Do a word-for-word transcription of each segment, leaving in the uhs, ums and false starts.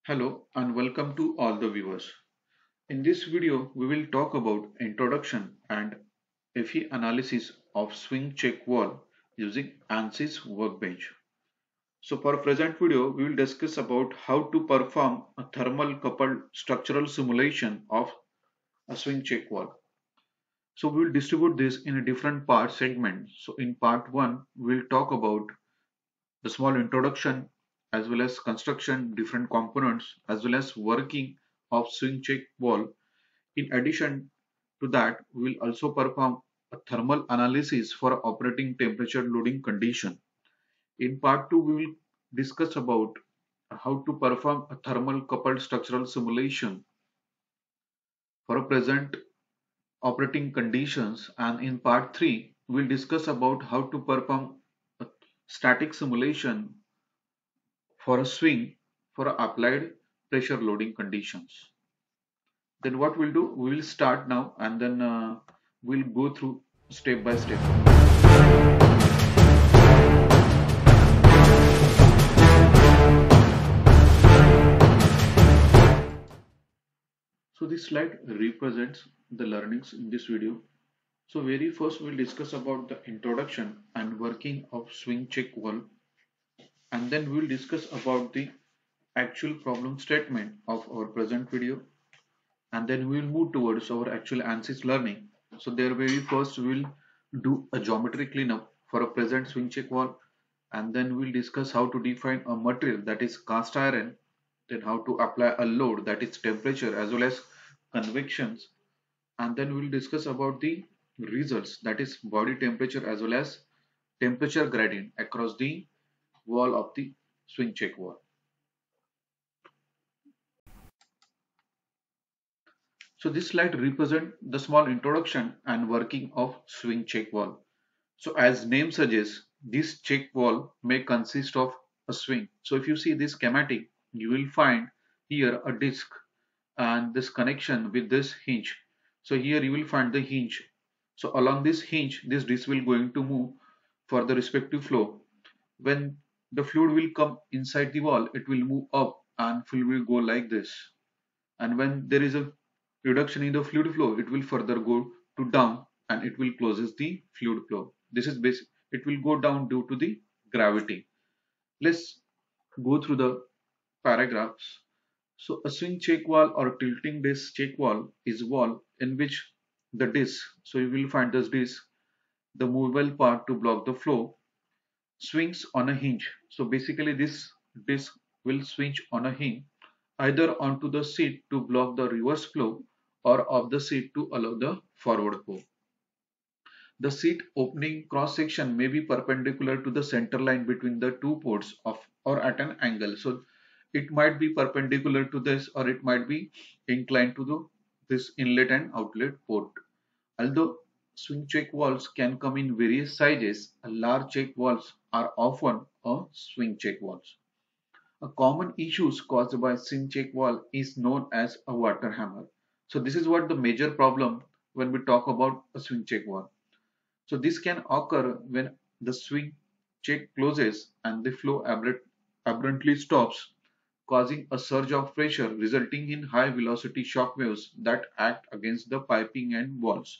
Hello and welcome to all the viewers. In this video, we will talk about introduction and F E analysis of swing check wall using ANSYS workbench. So for present video, we will discuss about how to perform a thermal coupled structural simulation of a swing check wall. So we will distribute this in a different part segment. So in part one, we will talk about the small introduction as well as construction different components as well as working of swing check wall. In addition to that, we will also perform a thermal analysis for operating temperature loading condition. In part two, we will discuss about how to perform a thermal coupled structural simulation for a present operating conditions, and in part three, we will discuss about how to perform a static simulation for a swing for applied pressure loading conditions. Then what we'll do, we will start now and then uh, we'll go through step by step. So this slide represents the learnings in this video. So very first we'll discuss about the introduction and working of swing check wall, and then we'll discuss about the actual problem statement of our present video, and then we'll move towards our actual ANSYS learning. So there very first we'll do a geometry cleanup for a present swing check wall, and then we'll discuss how to define a material that is cast iron, then how to apply a load that is temperature as well as convections, and then we'll discuss about the results that is body temperature as well as temperature gradient across the wall of the swing check wall. So this slide represents the small introduction and working of swing check wall. So as name suggests, this check wall may consist of a swing. So if you see this schematic, you will find here a disc and this connection with this hinge. So here you will find the hinge. So along this hinge, this disc will going to move for the respective flow. When the fluid will come inside the wall, it will move up and fluid will go like this. And when there is a reduction in the fluid flow, it will further go to down and it will closes the fluid flow. This is basic. It will go down due to the gravity. Let's go through the paragraphs. So a swing check wall or tilting disc check wall is wall in which the disc, so you will find this disc, the movable part to block the flow, swings on a hinge. So basically this disc will swing on a hinge either onto the seat to block the reverse flow or off the seat to allow the forward flow. The seat opening cross section may be perpendicular to the center line between the two ports of or at an angle. So it might be perpendicular to this or it might be inclined to the this inlet and outlet port. Although swing check walls can come in various sizes, large check walls are often a swing check walls. A common issue caused by swing check wall is known as a water hammer. So this is what the major problem when we talk about a swing check wall. So this can occur when the swing check closes and the flow abruptly stops, causing a surge of pressure resulting in high velocity shock waves that act against the piping and walls,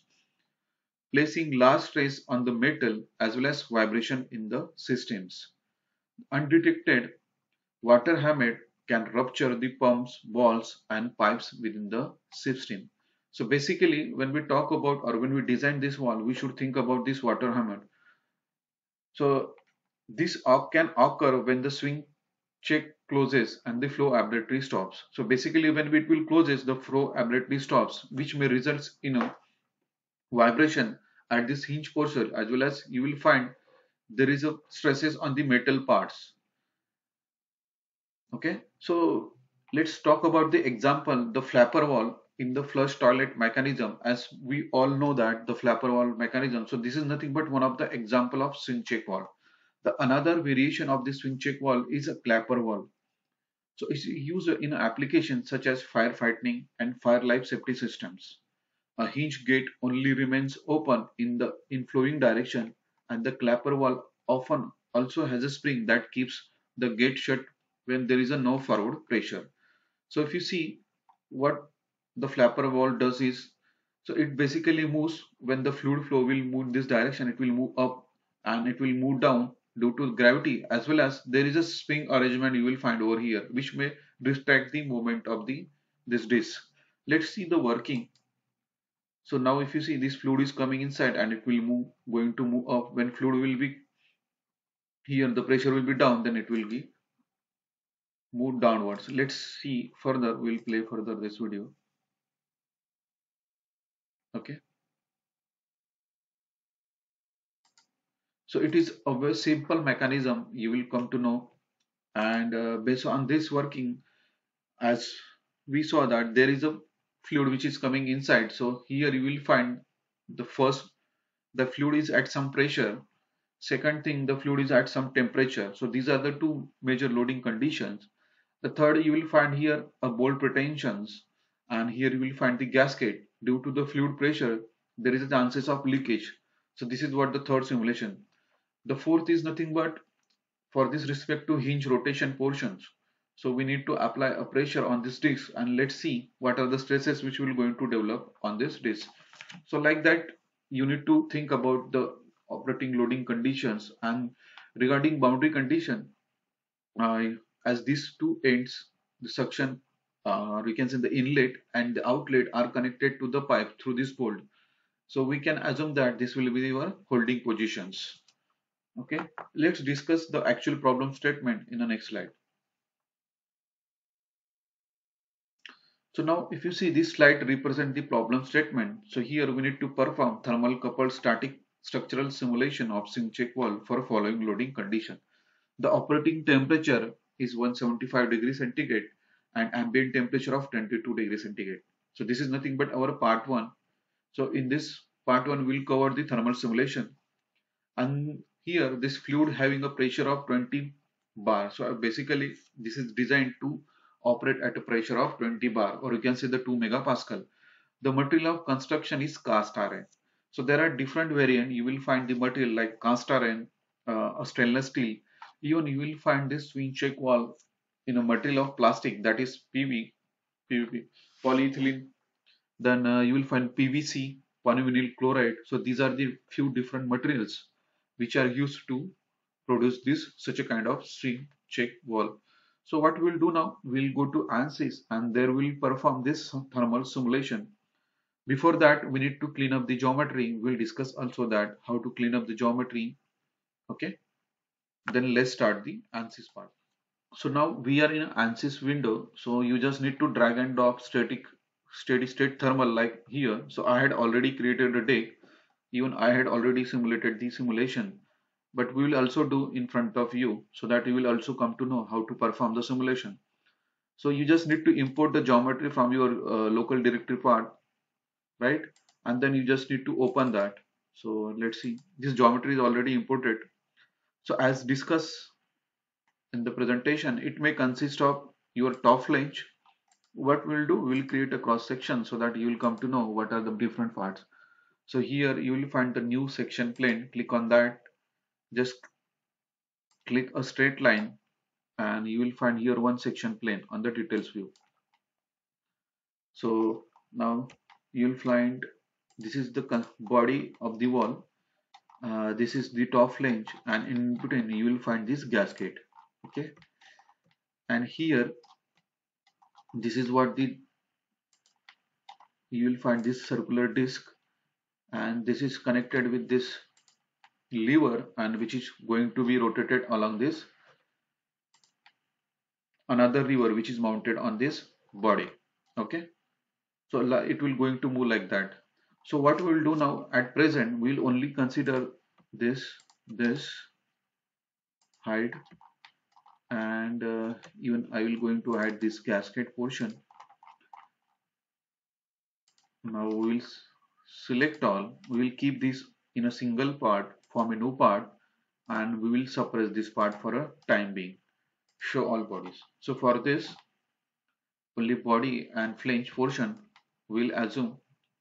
placing large stress on the metal as well as vibration in the systems. Undetected water hammer can rupture the pumps, walls and pipes within the system. So basically when we talk about or when we design this wall, we should think about this water hammer. So this can occur when the swing check closes and the flow abruptly stops. So basically when it will closes, the flow abruptly stops, which may result in a vibration at this hinge portion, as well as you will find there is a stresses on the metal parts. Okay, so let's talk about the example, the flapper wall in the flush toilet mechanism. As we all know that the flapper wall mechanism, so this is nothing but one of the example of swing check wall. The another variation of the swing check wall is a clapper wall. So it's used in applications such as firefighting and fire life safety systems. A hinge gate only remains open in the inflowing direction, and the clapper wall often also has a spring that keeps the gate shut when there is a no forward pressure. So if you see what the flapper valve does is, so it basically moves when the fluid flow will move in this direction, it will move up and it will move down due to gravity, as well as there is a spring arrangement you will find over here which may restrict the movement of the this disc. Let's see the working. So now if you see, this fluid is coming inside and it will move, going to move up. When fluid will be here, the pressure will be down, then it will be moved downwards. Let's see further, we'll play further this video. Okay, so it is a very simple mechanism you will come to know. And uh, based on this working, as we saw that there is a fluid which is coming inside, so here you will find the first, the fluid is at some pressure. Second thing, the fluid is at some temperature. So these are the two major loading conditions. The third, you will find here a bolt pretensions, and here you will find the gasket. Due to the fluid pressure, there is a chances of leakage. So this is what the third simulation. The fourth is nothing but for this respect to hinge rotation portions. So we need to apply a pressure on this disc, and let's see what are the stresses which will going to develop on this disc. So like that, you need to think about the operating loading conditions. And regarding boundary condition, uh, as these two ends, the suction, uh, we can say the inlet and the outlet are connected to the pipe through this bolt. So we can assume that this will be your holding positions. Okay, let's discuss the actual problem statement in the next slide. So now if you see, this slide represent the problem statement. So here we need to perform thermal coupled static structural simulation of swing check valve for following loading condition. The operating temperature is one hundred seventy-five degrees centigrade and ambient temperature of twenty-two degrees centigrade. So this is nothing but our part one. So in this part one, we'll cover the thermal simulation. And here this fluid having a pressure of twenty bar. So basically this is designed to operate at a pressure of twenty bar, or you can say the two megapascal. The material of construction is cast iron. So there are different variant. You will find the material like cast iron, uh, a stainless steel. Even you will find this swing check valve in a material of plastic, that is P V, P V P, polyethylene. Then uh, you will find P V C, polyvinyl chloride. So these are the few different materials which are used to produce this such a kind of swing check valve. So what we'll do now, we'll go to ANSYS and there we'll perform this thermal simulation. Before that, we need to clean up the geometry. We'll discuss also that how to clean up the geometry. Okay, then let's start the ANSYS part. So now we are in ANSYS window. So you just need to drag and drop static steady state thermal like here. So I had already created a deck. Even I had already simulated the simulation. But we will also do in front of you so that you will also come to know how to perform the simulation. So you just need to import the geometry from your uh, local directory part, right? And then you just need to open that. So let's see, this geometry is already imported. So as discussed in the presentation, it may consist of your top flange. What we'll do, we'll create a cross section so that you will come to know what are the different parts. So here you will find the new section plane. Click on that, just click a straight line, and you will find here one section plane on the details view. So now you'll find this is the body of the wall, uh, this is the top flange, and in between you will find this gasket. Okay, and here this is what the you will find this circular disc, and this is connected with this lever, and which is going to be rotated along this another lever which is mounted on this body. Okay, so it will going to move like that. So what we will do now, at present we'll only consider this this height, and uh, even I will going to add this gasket portion. Now we will select all, we will keep this in a single part, form a new part, and we will suppress this part for a time being. Show all bodies. So for this, only body and flange portion will assume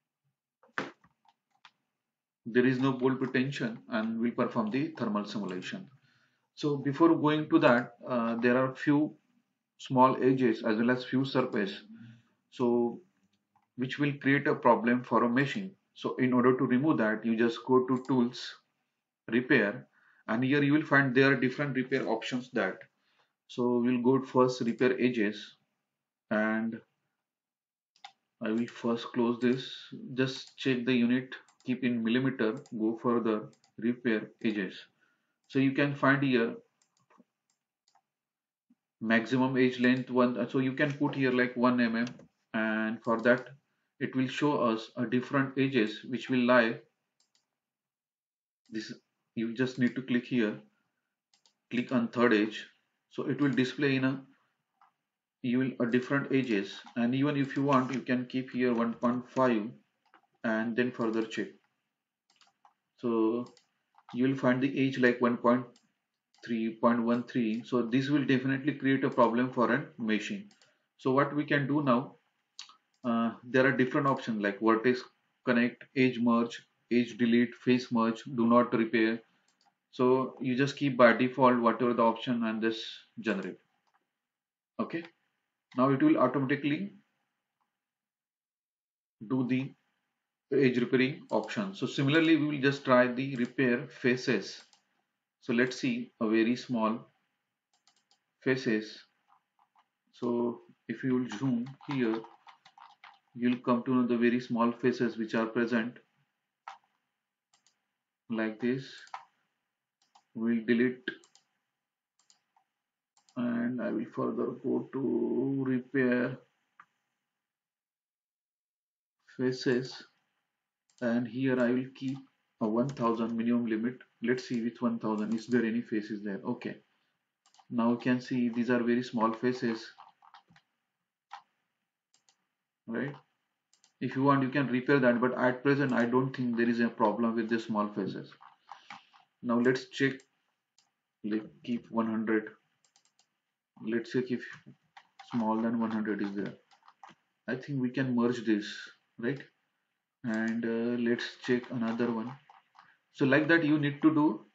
there is no bolt pretension, and will perform the thermal simulation. So before going to that, uh, there are few small edges as well as few surface, so which will create a problem for a machine. So in order to remove that, you just go to tools, repair, and here you will find there are different repair options that. So we'll go to first repair edges, and I will first close this. Just check the unit, keep in millimeter, go further, repair edges. So you can find here maximum edge length one. So you can put here like one millimeter, and for that it will show us a different edges which will lie. This you just need to click here, click on third edge. So it will display in a you will a different edges, and even if you want you can keep here one point five and then further check. So you will find the edge like one point three point one three. So this will definitely create a problem for a machine. So what we can do now, uh, there are different options like vertex connect, edge merge, edge delete, face merge, do not repair. So you just keep by default whatever the option and this generate. Okay, now it will automatically do the edge repairing option. So similarly we will just try the repair faces. So let's see a very small faces. So if you will zoom here, you'll come to know the very small faces which are present like this. We'll delete, and I will further go to repair faces, and here I will keep a one thousand minimum limit. Let's see with one thousand is there any faces there. Okay, now you can see these are very small faces, right? If you want you can repair that, but at present I don't think there is a problem with the small faces. Now let's check, like keep one hundred. Let's check if small than one hundred is there. I think we can merge this, right? And uh, let's check another one. So like that you need to do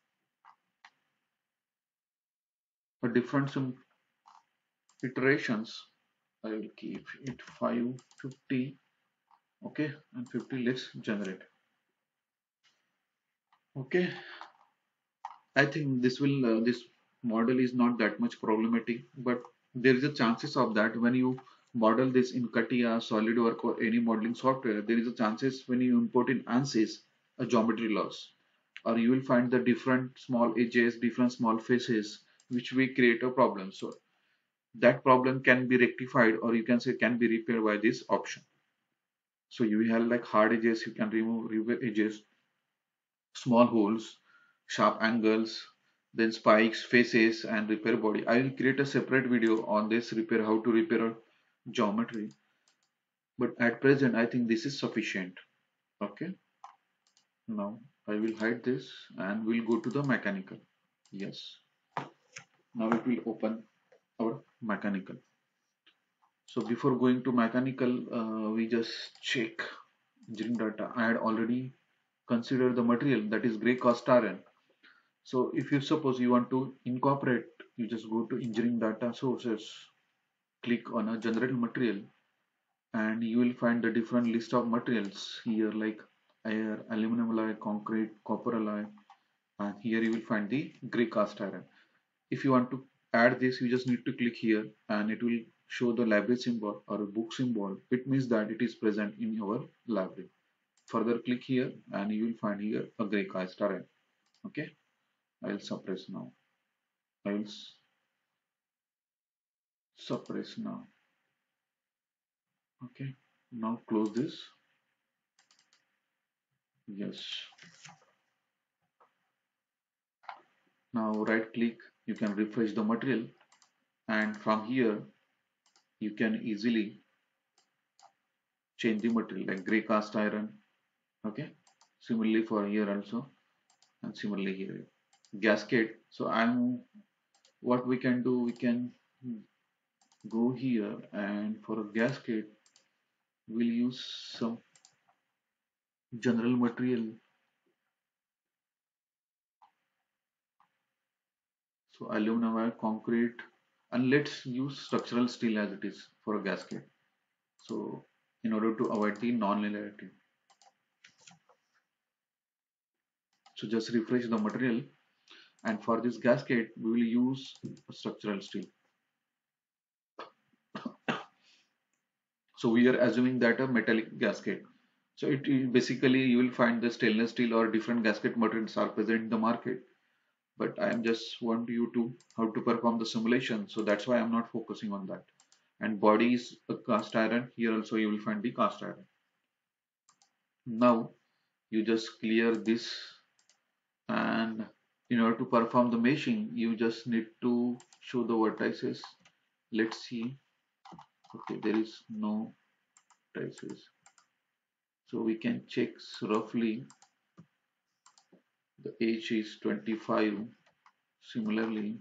a different some iterations. I will keep it five fifty. Okay, and fifty. Let's generate. Okay, I think this will uh, this model is not that much problematic, but there is a chances of that when you model this in CATIA, SolidWorks, or any modeling software, there is a chances when you import in ANSYS a geometry loss, or you will find the different small edges, different small faces, which will create a problem. So that problem can be rectified, or you can say can be repaired by this option. So you have like hard edges, you can remove remove edges, small holes, sharp angles, then spikes, faces, and repair body. I will create a separate video on this repair, how to repair a geometry. But at present, I think this is sufficient. Okay. Now I will hide this and we'll go to the mechanical. Yes. Now it will open our mechanical. So before going to mechanical, uh, we just check engineering data. I had already considered the material, that is gray cast iron. So if you suppose you want to incorporate, you just go to engineering data sources, click on a general material, and you will find the different list of materials here like air, aluminum alloy, concrete, copper alloy, and here you will find the gray cast iron. If you want to add this, you just need to click here and it will show the library symbol or a book symbol. It means that it is present in your library. Further click here and you will find here a gray cast iron. Okay, I will suppress now. I will suppress now. Okay, now close this. Yes. Now right click, you can refresh the material, and from here you can easily change the material like gray cast iron. Okay, similarly for here also, and similarly here gasket. So I'm what we can do, we can go here, and for a gasket we'll use some general material. So aluminum wire, concrete, And let's use structural steel as it is for a gasket. So in order to avoid the non-linearity, so just refresh the material, and for this gasket we will use a structural steel. So we are assuming that a metallic gasket. So it it basically you will find the stainless steel or different gasket materials are present in the market. But I am just want you to how to perform the simulation. So that's why I'm not focusing on that. And body is a cast iron. Here also you will find the cast iron. Now you just clear this, and in order to perform the meshing you just need to show the vertices. Let's see. Okay, there is no vertices. So we can check roughly the edge is twenty-five. Similarly,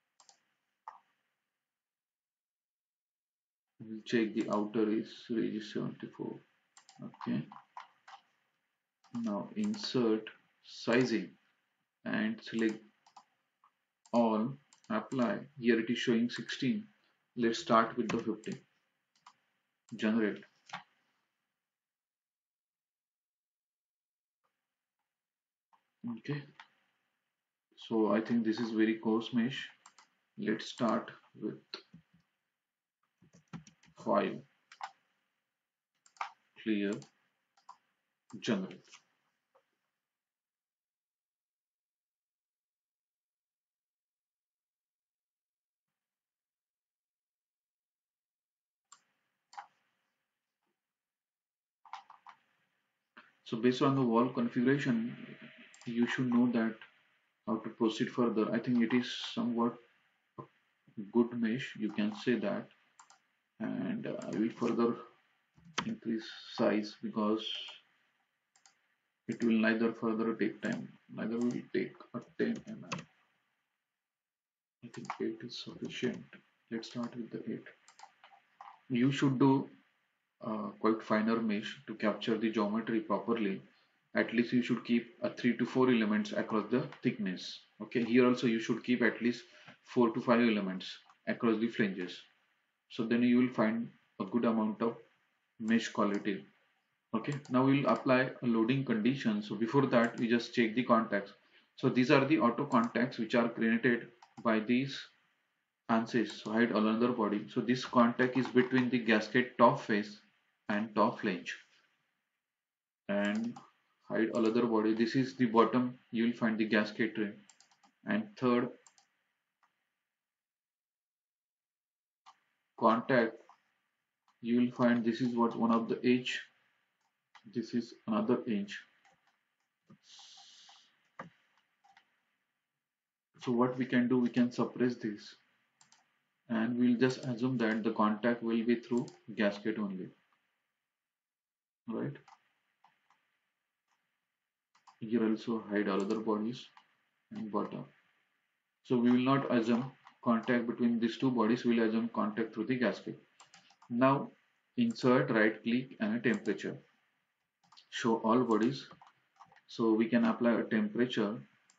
we'll check the outer is range seventy-four. Okay, now insert sizing and select all, apply. Here it is showing sixteen. Let's start with the fifteen. Generate. Okay, so I think this is very coarse mesh. Let's start with five. Clear. Generate. So based on the wall configuration, you should know that how to proceed further. I think it is somewhat good mesh, you can say that. And uh, I will further increase size because it will neither further take time, neither will take a ten millimeters. I think eight is sufficient. Let's start with the eight. You should do uh, quite finer mesh to capture the geometry properly. At least you should keep a three to four elements across the thickness. Okay, here also you should keep at least four to five elements across the flanges. So then you will find a good amount of mesh quality. Okay, now we will apply a loading condition. So before that we just check the contacts. So these are the auto contacts which are created by these ANSYS. So hide another body. So this contact is between the gasket top face and top flange, and hide another body. This is the bottom, you will find the gasket ring. And third contact, you will find this is what one of the edge, this is another edge. So what we can do, we can suppress this, and we'll just assume that the contact will be through gasket only, right? Here also hide all other bodies and bottom. So we will not assume contact between these two bodies, we will assume contact through the gasket. Now insert, right click, and a temperature. Show all bodies. So we can apply a temperature.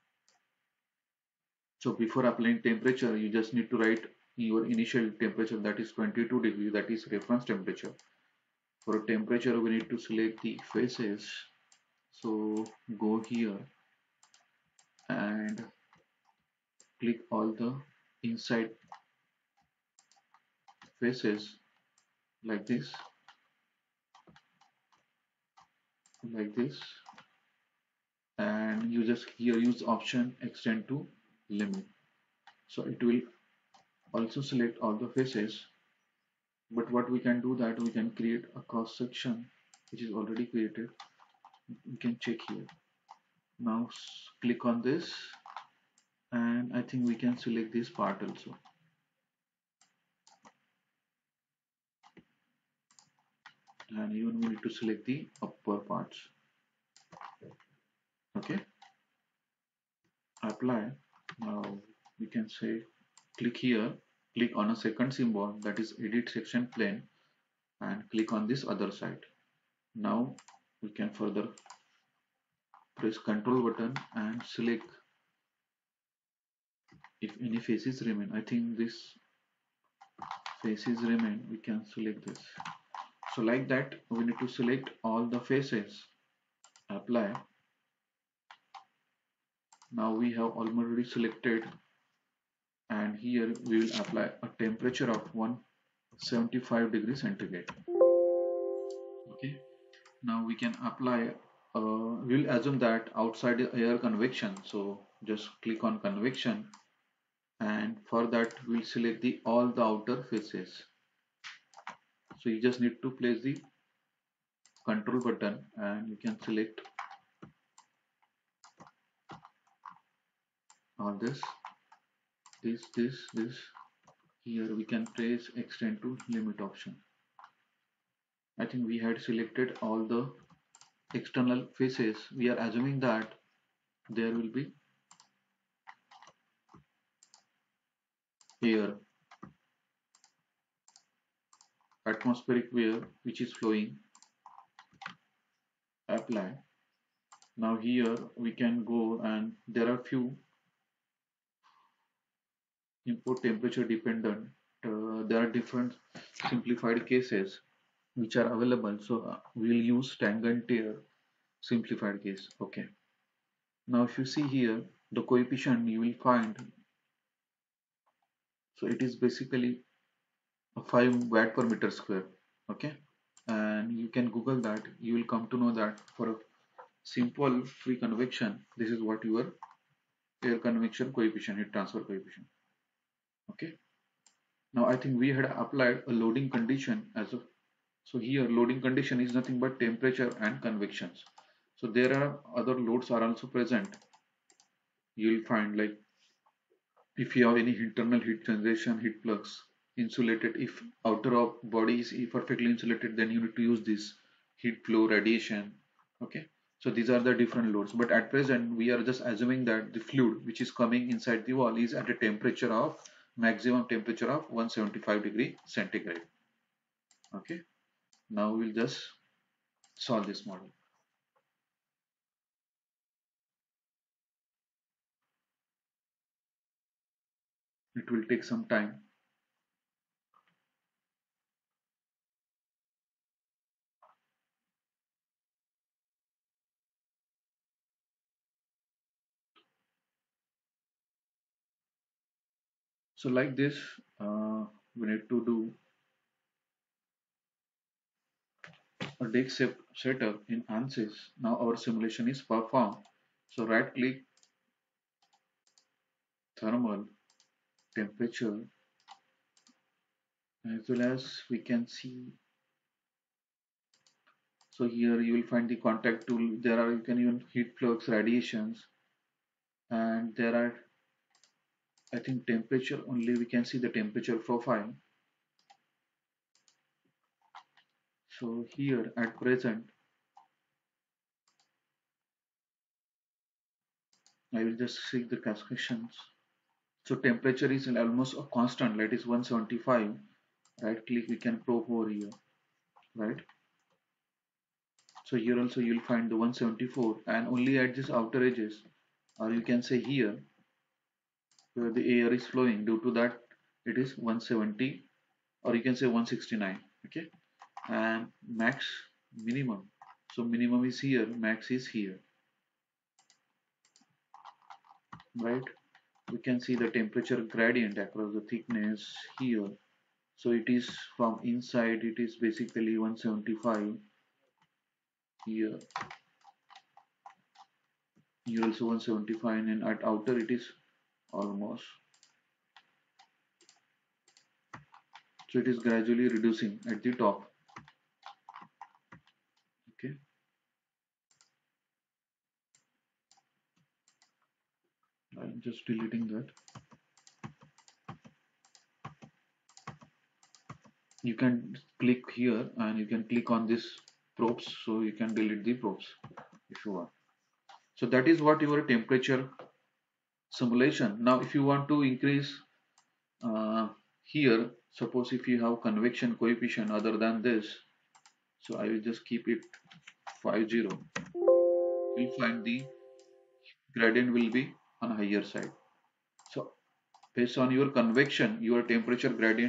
So before applying temperature, you just need to write your initial temperature, that is twenty-two degrees, that is reference temperature. For temperature, we need to select the faces. So go here and click all the inside faces like this, like this, and you just here use option extend to limit. So it will also select all the faces, but what we can do that we can create a cross section which is already created. You can check here. Now click on this, and I think we can select this part also, and even we need to select the upper parts. Okay, apply. Now we can say click here, click on a second symbol, that is edit section plane, and click on this other side. Now we can further press control button and select if any faces remain. I think this faces remain, we can select this. So like that, we need to select all the faces, apply. Now we have already selected, and here we will apply a temperature of one hundred seventy-five degrees centigrade. Okay, now we can apply, uh, we'll assume that outside is air convection, so just click on convection, and for that we'll select the all the outer faces. So you just need to place the control button and you can select all this, this, this, this. Here we can press extend to limit option. I think we had selected all the external faces. We are assuming that there will be air, atmospheric air which is flowing. Apply. Now here we can go, and there are few input temperature dependent. Uh, there are different simplified cases which are available. So uh, we'll use tangent tier simplified case. Okay. Now if you see here the coefficient you will find, so it is basically a five watt per meter square. Okay, and you can google that, you will come to know that for a simple free convection this is what your air convection coefficient, heat transfer coefficient. Okay, now I think we had applied a loading condition as a, so here loading condition is nothing but temperature and convections. So there are other loads are also present. You'll find like if you have any internal heat generation, heat flux, insulated, if outer of body is perfectly insulated, then you need to use this heat flow, radiation. Okay, so these are the different loads, but at present we are just assuming that the fluid which is coming inside the wall is at a temperature of maximum temperature of one hundred seventy-five degree centigrade. Okay, now we'll just solve this model. It will take some time. So like this, uh, we need to do a disk set setup in ANSYS. Now our simulation is performed. So right click, thermal, temperature, as well as we can see. So here you will find the contact tool. There are, you can even heat flux, radiations, and there are, I think, temperature only. We can see the temperature profile. So here at present, I will just see the calculations. So temperature is almost a constant, that is one hundred seventy-five. Right click, we can probe over here, right? So here also you'll find the one hundred seventy-four, and only at this outer edges, or you can say here where the air is flowing, due to that it is one hundred seventy, or you can say one hundred sixty-nine. Okay, and max, minimum, so minimum is here, max is here, right? We can see the temperature gradient across the thickness here. So it is from inside, it is basically one hundred seventy-five. Here here also one hundred seventy-five, and at outer it is almost, so it is gradually reducing at the top. Okay, I'm just deleting that. You can click here and you can click on this probes, so you can delete the probes if you want. So that is what your temperature simulation. Now if you want to increase, uh, here suppose if you have convection coefficient other than this, so I will just keep it fifty. You'll find the gradient will be on higher side. So based on your convection, your temperature gradient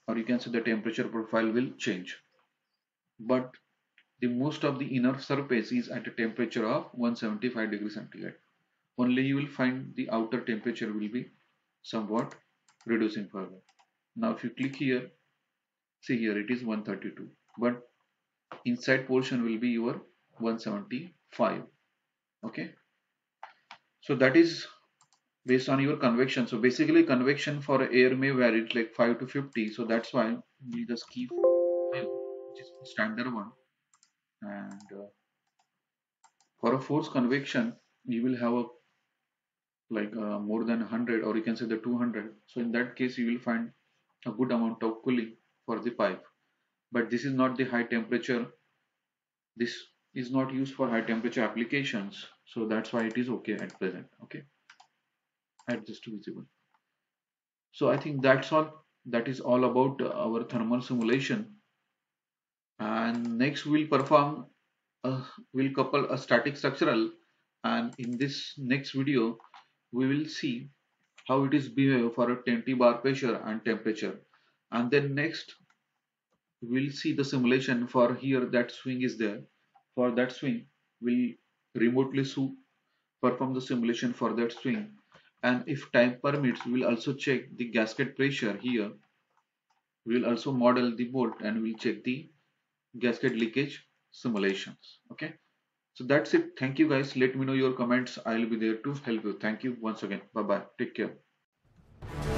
or you can say the temperature profile will change. But the most of the inner surface is at a temperature of one hundred seventy-five degrees centigrade. Only you will find the outer temperature will be somewhat reducing further. Now if you click here, see here it is one hundred thirty-two, but inside portion will be your one hundred seventy-five. Okay, so that is based on your convection. So basically convection for air may vary like five to fifty, so that's why we just keep five, which is standard one. And uh, for a forced convection you will have a like uh, more than one hundred, or you can say the two hundred. So in that case you will find a good amount of cooling for the pipe, but this is not the high temperature. This is not used for high temperature applications, so that's why it is okay at present. Okay, adjust to visible. So I think that's all. That is all about uh, our thermal simulation. And next we'll perform uh, we'll couple a static structural, and in this next video we will see how it is behave for a twenty bar pressure and temperature. And then next we'll see the simulation for here that swing is there. For that swing we'll remotely perform the simulation for that swing, and if time permits we'll also check the gasket pressure here. We'll also model the bolt and we'll check the gasket leakage simulations. Okay, so that's it. Thank you guys. Let me know your comments. I'll be there to help you. Thank you once again. Bye bye. Take care.